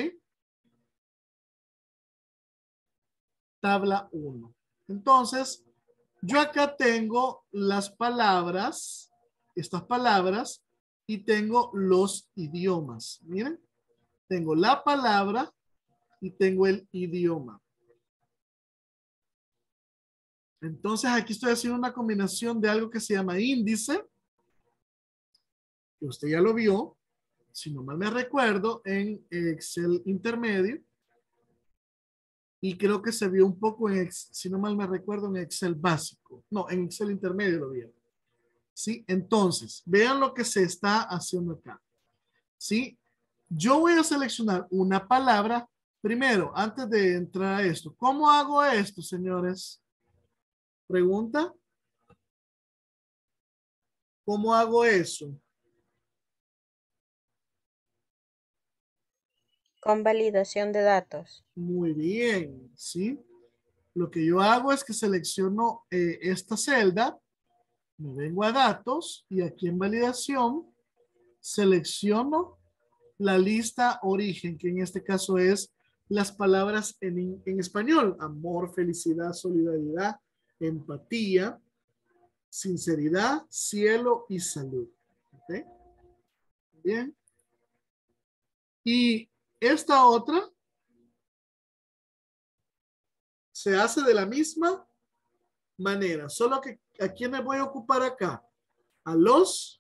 Tabla uno. Entonces, yo acá tengo las palabras, estas palabras, y tengo los idiomas. Miren, tengo la palabra y tengo el idioma. Entonces, aquí estoy haciendo una combinación de algo que se llama índice, que usted ya lo vio, si no mal me recuerdo, en Excel intermedio. Y creo que se vio un poco en, si no mal me recuerdo, en Excel básico. No, en Excel intermedio lo vieron. ¿Sí? Entonces, vean lo que se está haciendo acá. ¿Sí? Yo voy a seleccionar una palabra. Primero, antes de entrar a esto, ¿cómo hago esto, señores? Pregunta. ¿Cómo hago eso? Con validación de datos. Muy bien, ¿sí? Lo que yo hago es que selecciono eh, esta celda, me vengo a datos y aquí en validación selecciono la lista origen, que en este caso es las palabras en, en español: amor, felicidad, solidaridad, empatía, sinceridad, cielo y salud. ¿Okay? Bien. Y esta otra se hace de la misma manera, solo que ¿a quién me voy a ocupar acá? A los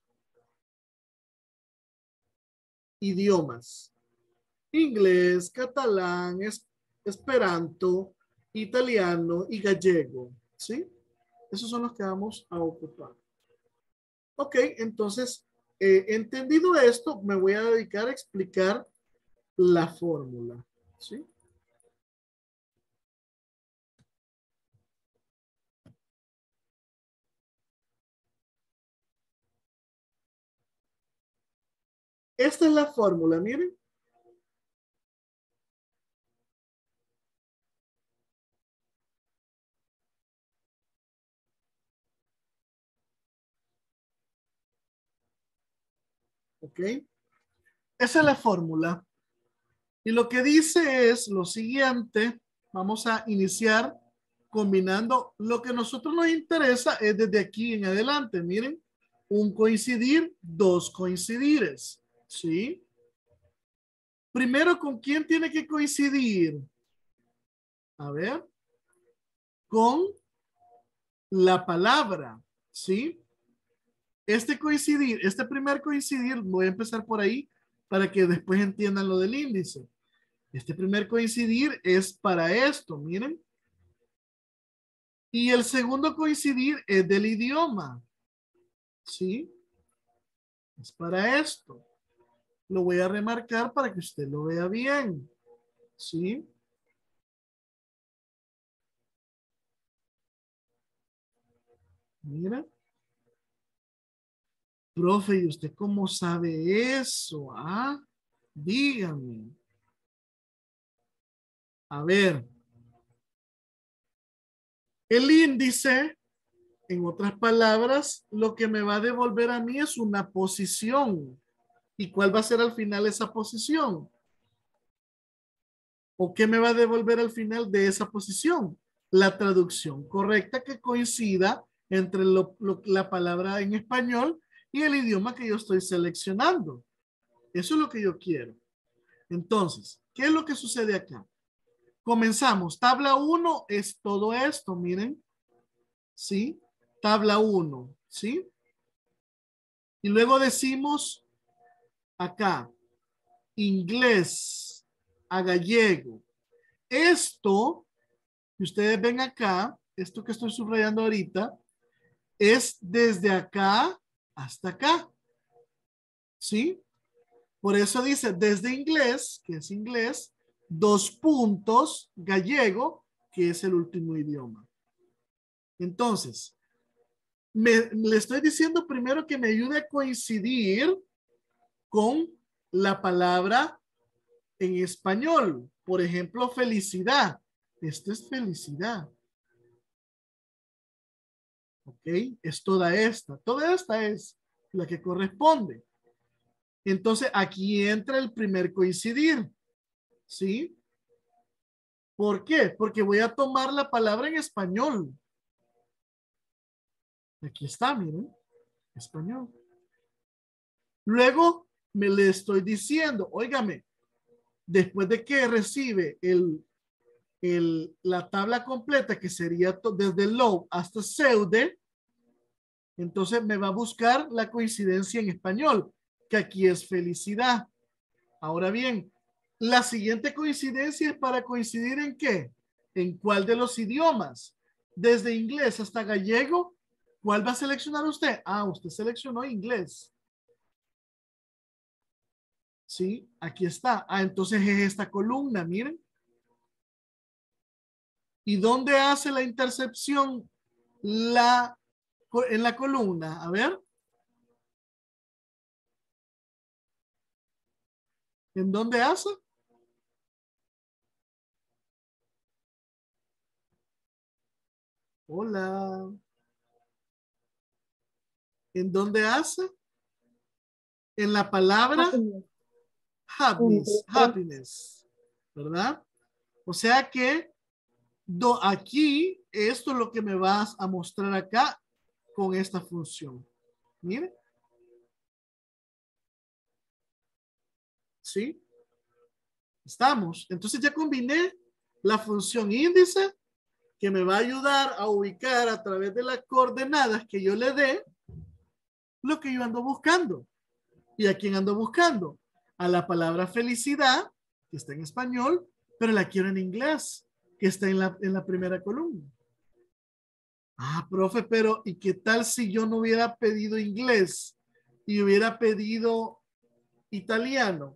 idiomas: inglés, catalán, es, esperanto, italiano y gallego, ¿sí? Esos son los que vamos a ocupar. Ok, entonces, eh, entendido esto, me voy a dedicar a explicar la fórmula, ¿sí? Esta es la fórmula, miren. Ok. Esa es la fórmula. Y lo que dice es lo siguiente. Vamos a iniciar combinando. Lo que a nosotros nos interesa es desde aquí en adelante. Miren, un coincidir, dos coincidires. ¿Sí? Primero, ¿con quién tiene que coincidir? A ver. Con la palabra. ¿Sí? Este coincidir, este primer coincidir, voy a empezar por ahí, para que después entiendan lo del índice. Este primer coincidir es para esto, miren. Y el segundo coincidir es del idioma. ¿Sí? Es para esto. Lo voy a remarcar para que usted lo vea bien. ¿Sí? Mira. Profe, ¿y usted cómo sabe eso? Ah, dígame. A ver. El índice, en otras palabras, lo que me va a devolver a mí es una posición. ¿Y cuál va a ser al final esa posición? ¿O qué me va a devolver al final de esa posición? La traducción correcta que coincida entre lo, lo, la palabra en español y el idioma que yo estoy seleccionando. Eso es lo que yo quiero. Entonces, ¿qué es lo que sucede acá? Comenzamos. Tabla uno es todo esto, miren. ¿Sí? Tabla uno, ¿sí? Y luego decimos acá, inglés a gallego. Esto que ustedes ven acá, esto que estoy subrayando ahorita, es desde acá hasta acá. ¿Sí? Por eso dice desde inglés, que es inglés, dos puntos, gallego, que es el último idioma. Entonces, me, le estoy diciendo primero que me ayude a coincidir con la palabra en español. Por ejemplo, felicidad. Esto es felicidad. ¿Ok? Es toda esta. Toda esta es la que corresponde. Entonces, aquí entra el primer coincidir. ¿Sí? ¿Por qué? Porque voy a tomar la palabra en español. Aquí está, miren. Español. Luego, me le estoy diciendo, óigame, después de que recibe el, el, la tabla completa, que sería desde low hasta pseudo, entonces me va a buscar la coincidencia en español, que aquí es felicidad. Ahora bien, la siguiente coincidencia es para coincidir en qué? ¿En cuál de los idiomas? Desde inglés hasta gallego, ¿cuál va a seleccionar usted? Ah, usted seleccionó inglés. Sí, aquí está. Ah, entonces es esta columna, miren. ¿Y dónde hace la intercepción la, en la columna? A ver. ¿En dónde hace? Hola. ¿En dónde hace? En la palabra Happiness. happiness, happiness, ¿verdad? O sea que do, aquí, esto es lo que me vas a mostrar acá con esta función. Mire. ¿Sí? Estamos. Entonces ya combiné la función índice que me va a ayudar a ubicar a través de las coordenadas que yo le dé lo que yo ando buscando. ¿Y a quién ando buscando? A la palabra felicidad, que está en español, pero la quiero en inglés, que está en la, en la primera columna. Ah, profe, pero ¿y qué tal si yo no hubiera pedido inglés y hubiera pedido italiano?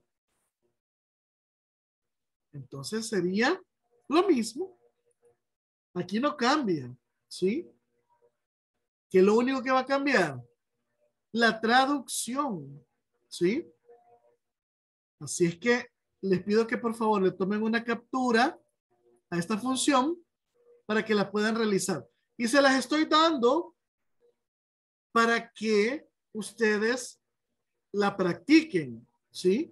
Entonces sería lo mismo. Aquí no cambia, ¿sí? ¿Qué es lo único que va a cambiar? La traducción, ¿sí? Así es que les pido que por favor le tomen una captura a esta función para que la puedan realizar. Y se las estoy dando para que ustedes la practiquen, ¿sí?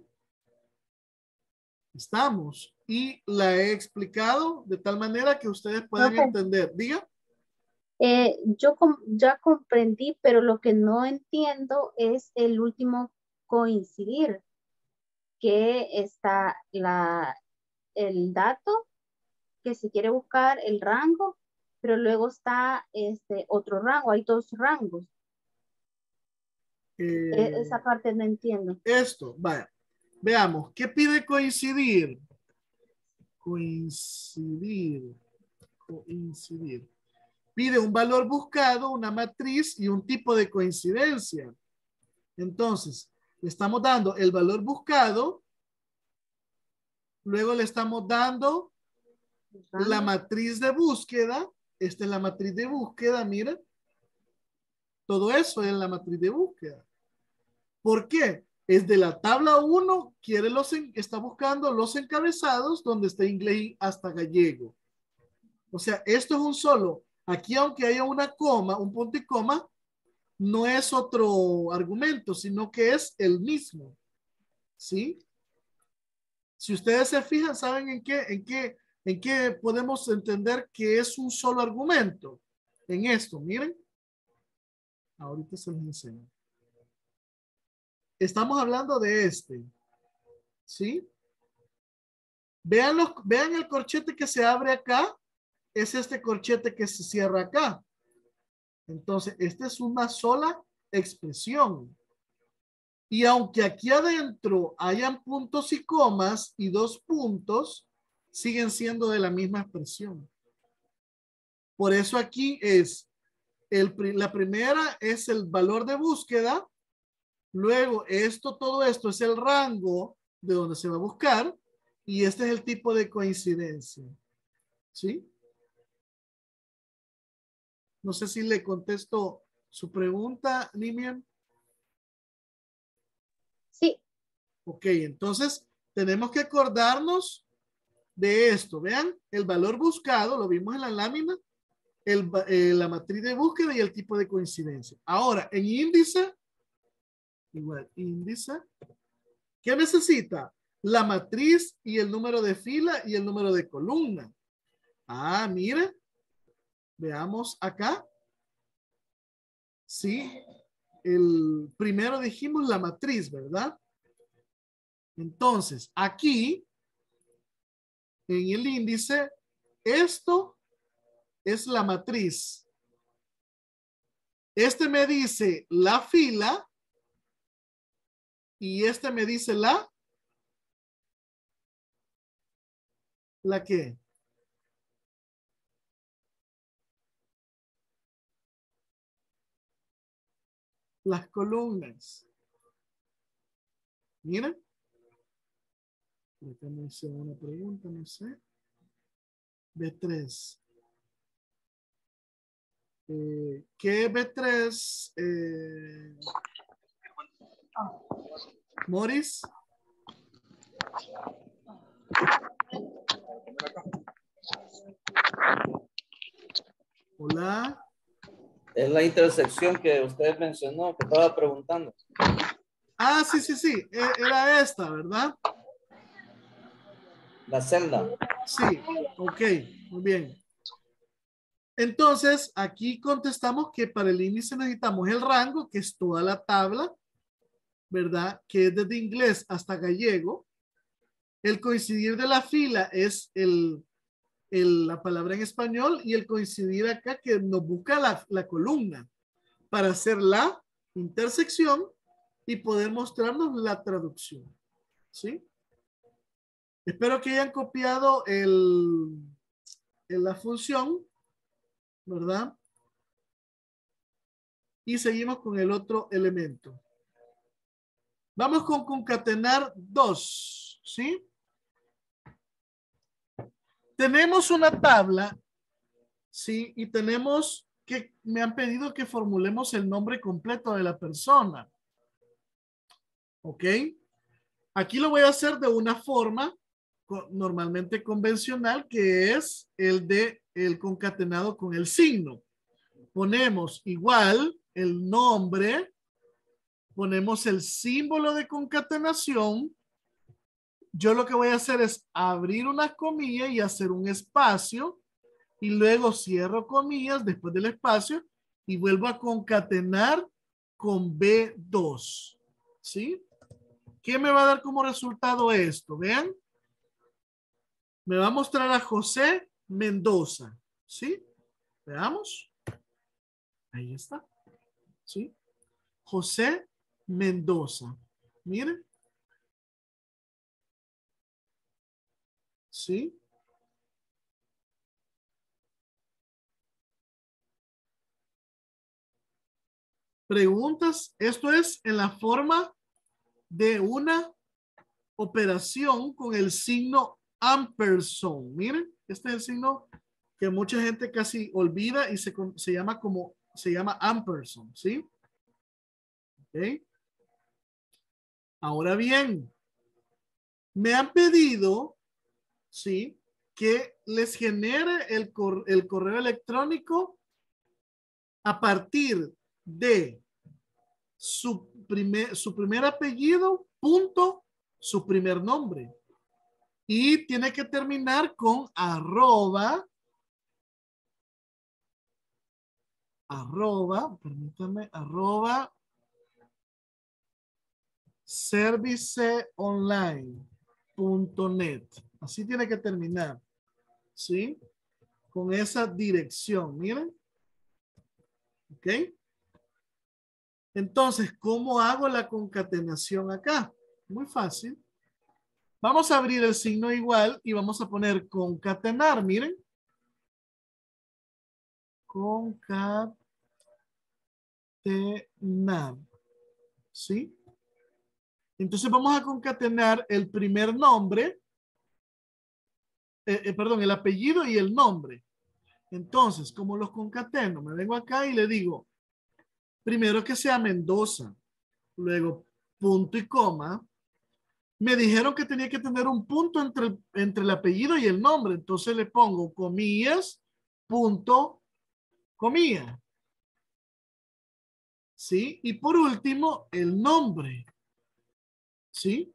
Estamos. Y la he explicado de tal manera que ustedes puedan Profe. entender. Diga. Eh, yo com- ya comprendí, pero lo que no entiendo es el último coincidir, que está la, el dato, que se quiere buscar el rango, pero luego está este otro rango, hay dos rangos. Eh, E- esa parte no entiendo. esto, vaya. Veamos, ¿qué pide coincidir? Coincidir. Coincidir. Pide un valor buscado, una matriz y un tipo de coincidencia. Entonces, le estamos dando el valor buscado, luego le estamos dando la matriz de búsqueda. Esta es la matriz de búsqueda, mira. Todo eso es la matriz de búsqueda. ¿Por qué? Es de la tabla uno, quiere los, está buscando los encabezados donde está inglés hasta gallego. O sea, esto es un solo. Aquí, aunque haya una coma, un punto y coma, no es otro argumento, sino que es el mismo. ¿Sí? Si ustedes se fijan, ¿saben en qué, en qué, en qué podemos entender que es un solo argumento? En esto, miren. Ahorita se los enseño. Estamos hablando de este. ¿Sí? Vean, los, vean el corchete que se abre acá. Es este corchete que se cierra acá. Entonces, esta es una sola expresión. Y aunque aquí adentro hayan puntos y comas y dos puntos, siguen siendo de la misma expresión. Por eso aquí es, el, la primera es el valor de búsqueda. Luego, esto, todo esto es el rango de donde se va a buscar. Y este es el tipo de coincidencia. ¿Sí? No sé si le contesto su pregunta, Nimian. Sí. Ok, entonces tenemos que acordarnos de esto. Vean, el valor buscado, lo vimos en la lámina, el, eh, la matriz de búsqueda y el tipo de coincidencia. Ahora, en índice, igual, índice, ¿qué necesita? La matriz y el número de fila y el número de columna. Ah, mire. Veamos acá. Sí. El primero dijimos la matriz, ¿verdad? Entonces, aquí, en el índice, esto es la matriz. Este me dice la fila y este me dice la, ¿la qué? Las columnas. Miren. Acá me hice una pregunta, no sé. B tres. Eh, ¿Qué B tres? Eh, Morris. Hola. Es la intersección que usted mencionó, que estaba preguntando. Ah, sí, sí, sí. Era esta, ¿verdad? La celda. Sí, ok, muy bien. Entonces, aquí contestamos que para el índice necesitamos el rango, que es toda la tabla, ¿verdad? Que es desde inglés hasta gallego. El coincidir de la fila es el, el, la palabra en español y el coincidir acá que nos busca la, la columna para hacer la intersección y poder mostrarnos la traducción. ¿Sí? Espero que hayan copiado el, el, la función, ¿verdad? Y seguimos con el otro elemento. Vamos con concatenar dos, ¿sí? Tenemos una tabla, ¿sí? Y tenemos que, me han pedido que formulemos el nombre completo de la persona. ¿Ok? Aquí lo voy a hacer de una forma normalmente convencional, que es el de el concatenado con el signo. Ponemos igual el nombre, ponemos el símbolo de concatenación. Yo lo que voy a hacer es abrir una comilla y hacer un espacio y luego cierro comillas después del espacio y vuelvo a concatenar con B dos. ¿Sí? ¿Qué me va a dar como resultado esto? Vean. Me va a mostrar a José Mendoza. ¿Sí? Veamos. Ahí está. ¿Sí? José Mendoza. Miren. ¿Sí? Preguntas. Esto es en la forma de una operación con el signo ampersand. Miren, este es el signo que mucha gente casi olvida y se, se llama como, se llama ampersand, ¿sí? Ok. Ahora bien, me han pedido, ¿sí? Que les genere el, cor el correo electrónico a partir de su primer, su primer apellido, punto, su primer nombre. Y tiene que terminar con arroba, arroba, permítame, arroba, serviceonline punto net. Así tiene que terminar, ¿sí? Con esa dirección, miren. ¿Ok? Entonces, ¿cómo hago la concatenación acá? Muy fácil. Vamos a abrir el signo igual y vamos a poner concatenar, miren. Concatenar. ¿Sí? Entonces vamos a concatenar el primer nombre, eh, eh, perdón, el apellido y el nombre. Entonces, ¿cómo los concateno? Me vengo acá y le digo, primero que sea Mendoza, luego punto y coma. Me dijeron que tenía que tener un punto entre el, entre el apellido y el nombre. Entonces le pongo comillas, punto, comilla. ¿Sí? Y por último, el nombre. ¿Sí?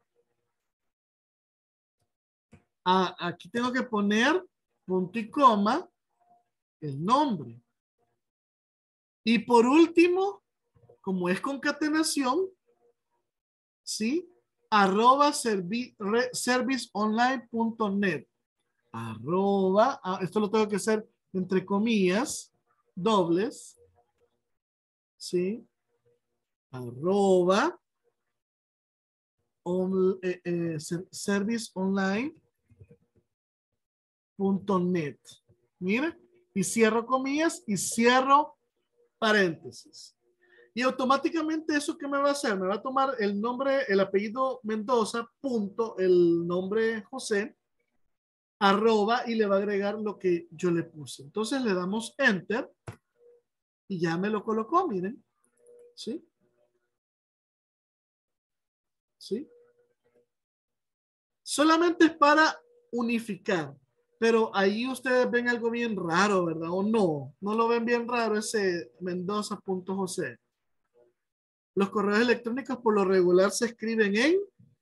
Ah, aquí tengo que poner punto y coma, el nombre. Y por último, como es concatenación, ¿sí? Arroba servi, re, serviceonline punto net. Arroba, ah, esto lo tengo que hacer entre comillas, dobles, ¿sí? Arroba on, eh, eh, serviceonline punto net. Mira, y cierro comillas y cierro paréntesis. Y automáticamente eso que me va a hacer, me va a tomar el nombre, el apellido Mendoza, punto, el nombre José, arroba, y le va a agregar lo que yo le puse. Entonces le damos enter y ya me lo colocó, miren. ¿Sí? ¿Sí? Solamente es para unificar, pero ahí ustedes ven algo bien raro, ¿verdad? ¿O no? ¿No lo ven bien raro ese Mendoza.José? Los correos electrónicos por lo regular se escriben en,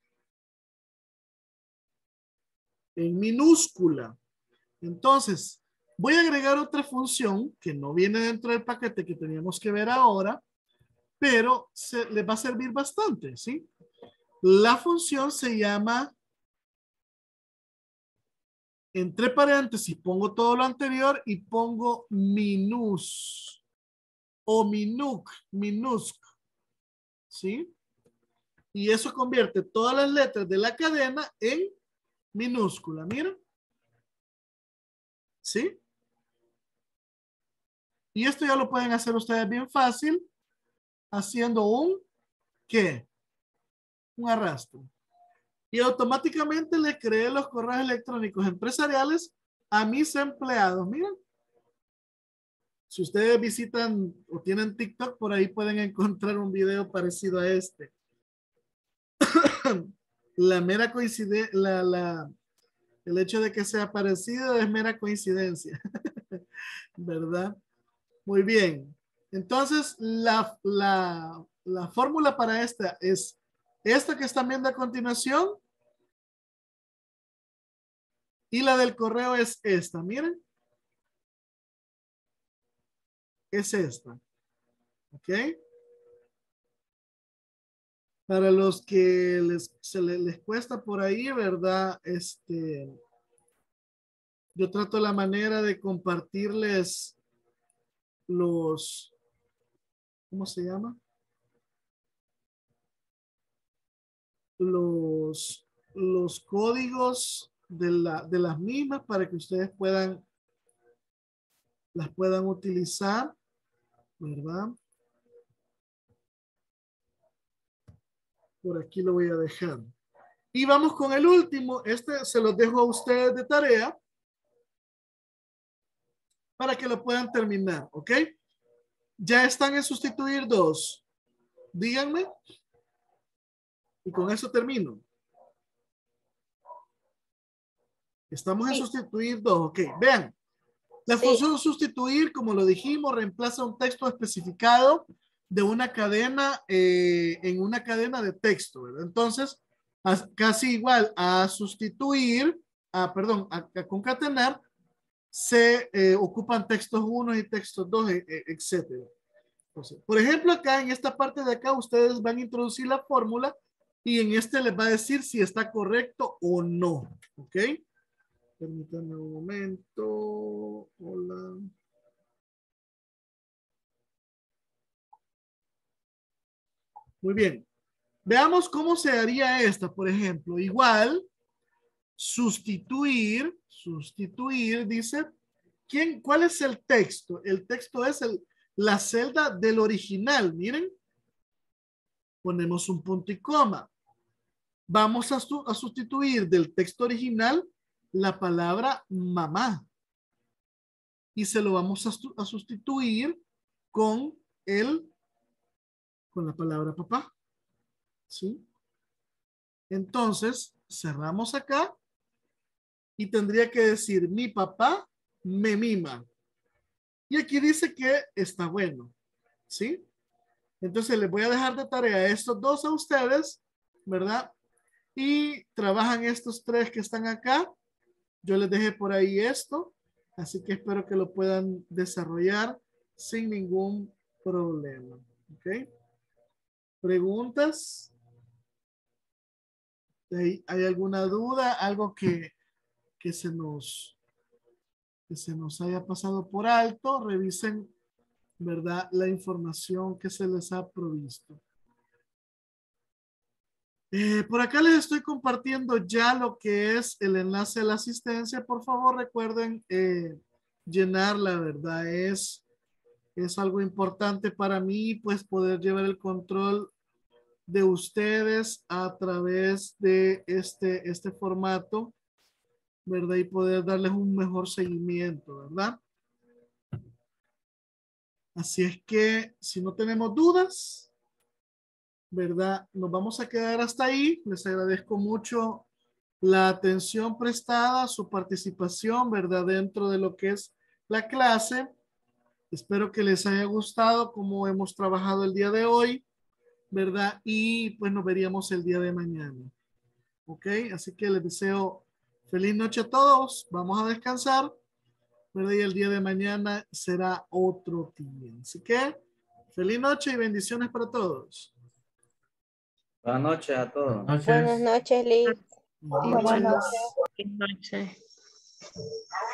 en minúscula. Entonces, voy a agregar otra función que no viene dentro del paquete que teníamos que ver ahora, pero se, les va a servir bastante, ¿sí? La función se llama, entre paréntesis, pongo todo lo anterior y pongo minus o minuc, minusc, ¿sí? Y eso convierte todas las letras de la cadena en minúscula, miren. ¿Sí? Y esto ya lo pueden hacer ustedes bien fácil haciendo un, ¿qué? Un arrastre. Y automáticamente le creé los correos electrónicos empresariales a mis empleados. Miren. Si ustedes visitan o tienen TikTok, por ahí pueden encontrar un video parecido a este. La mera coincidencia, la, la, el hecho de que sea parecido es mera coincidencia. ¿Verdad? Muy bien. Entonces, la, la, la fórmula para esta es esta que están viendo a continuación. Y la del correo es esta. Miren. Es esta. ¿Ok? Para los que les, se les, les cuesta por ahí, ¿verdad? Este, yo trato la manera de compartirles los, ¿cómo se llama? Los, los códigos de, la, de las mismas para que ustedes puedan, las puedan utilizar, ¿verdad? Por aquí lo voy a dejar. Y vamos con el último. Este se los dejo a ustedes de tarea para que lo puedan terminar, ¿ok? Ya están en sustituir dos. Díganme. Y con eso termino. Estamos en Sí. sustituir dos, ok. Vean. La Sí. función sustituir, como lo dijimos, reemplaza un texto especificado de una cadena eh, en una cadena de texto, ¿verdad? Entonces, as, casi igual a sustituir, a, perdón, a, a concatenar, se eh, ocupan textos uno y textos dos, e, e, etcétera. Entonces, por ejemplo, acá en esta parte de acá, ustedes van a introducir la fórmula y en este les va a decir si está correcto o no, ¿ok? Permítanme un momento. Hola. Muy bien. Veamos cómo se haría esta, por ejemplo. Igual, sustituir, sustituir, dice, ¿quién, ¿cuál es el texto? El texto es el, la celda del original. Miren. Ponemos un punto y coma. Vamos a, su, a sustituir del texto original la palabra mamá. Y se lo vamos a, a sustituir con el, con la palabra papá. ¿Sí? Entonces, cerramos acá y tendría que decir mi papá me mima. Y aquí dice que está bueno. ¿Sí? Entonces, les voy a dejar de tarea estos dos a ustedes, ¿verdad? Y trabajan estos tres que están acá. Yo les dejé por ahí esto, así que espero que lo puedan desarrollar sin ningún problema. ¿Ok? ¿Preguntas? ¿Hay, hay alguna duda? ¿Algo que, que, se nos, que se nos haya pasado por alto? Revisen, ¿verdad? La información que se les ha provisto. Eh, por acá les estoy compartiendo ya lo que es el enlace a la asistencia. Por favor, recuerden eh, llenarla, ¿verdad? Es, es algo importante para mí, pues poder llevar el control de ustedes a través de este, este formato, ¿verdad? Y poder darles un mejor seguimiento, ¿verdad? Así es que si no tenemos dudas, ¿verdad? Nos vamos a quedar hasta ahí. Les agradezco mucho la atención prestada, su participación, ¿verdad? Dentro de lo que es la clase. Espero que les haya gustado como hemos trabajado el día de hoy, ¿verdad? Y pues nos veríamos el día de mañana. ¿Ok? Así que les deseo feliz noche a todos. Vamos a descansar, ¿verdad? Y el día de mañana será otro día. Así que feliz noche y bendiciones para todos. Buenas noches a todos. Buenas noches, Liz. Buenas Igual. noches. Buenas noches.